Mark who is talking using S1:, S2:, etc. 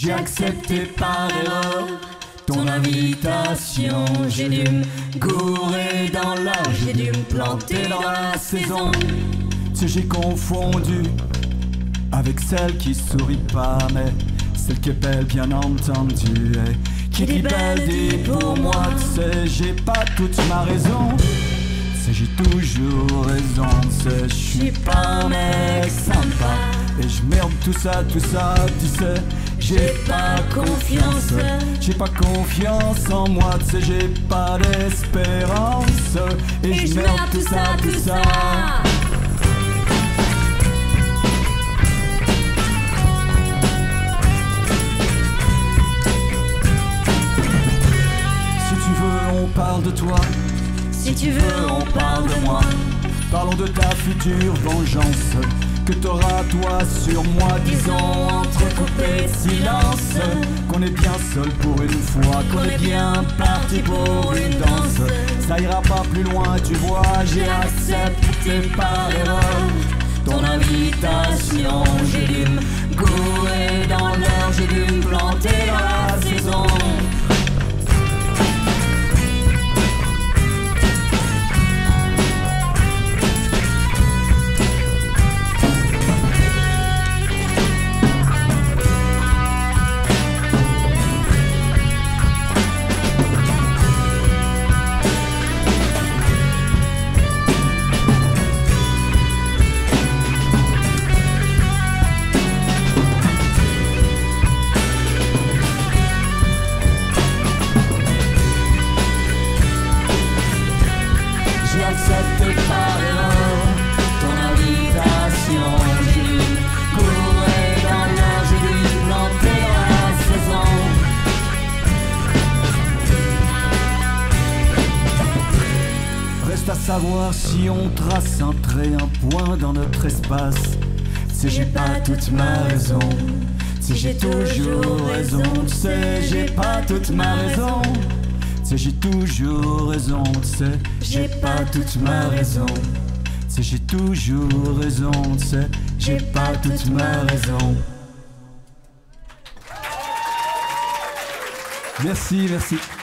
S1: J'ai accepté par erreur ton invitation. J'ai dû me gourer dans l'or, j'ai dû me planter dans la saison.
S2: Tu sais, j'ai confondu avec celle qui sourit pas, mais celle qui est belle, bien entendu. Et qui dit belle dit pour moi, tu sais, j'ai pas toute ma raison. Tu sais, j'ai toujours raison, tu sais, je suis pas un mec sympa. Et je merde tout ça, tu sais, j'ai pas confiance. J'ai pas confiance en moi, tu sais, j'ai pas d'espérance. Et je merde tout ça. On parle de toi,
S1: si tu veux on parle de moi.
S2: Parlons de ta future vengeance, que t'auras toi sur moi.
S1: Disons entrecoupé de silence
S2: qu'on est bien seul pour une fois,
S1: qu'on est bien parti pour une danse.
S2: Ça ira pas plus loin, tu vois,
S1: j'ai accepté par erreur ton invitation. J'ai dû me gourer dans l'heure, j'ai dû me planter dans la saison.
S2: À savoir si on trace un trait, un point dans notre espace. Si j'ai pas toute ma raison, si j'ai toujours raison, tu sais, j'ai pas toute ma raison. Si j'ai toujours raison, tu sais, j'ai pas toute ma raison. Si j'ai toujours raison, tu sais, j'ai pas toute ma raison. Merci.